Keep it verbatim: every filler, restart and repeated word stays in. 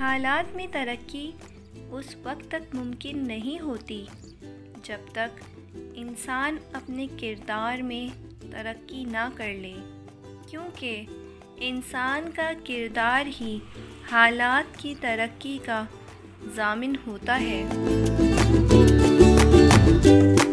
हालात में तरक्की उस वक्त तक मुमकिन नहीं होती जब तक इंसान अपने किरदार में तरक्की ना कर ले, क्योंकि इंसान का किरदार ही हालात की तरक्की का ज़ामिन होता है।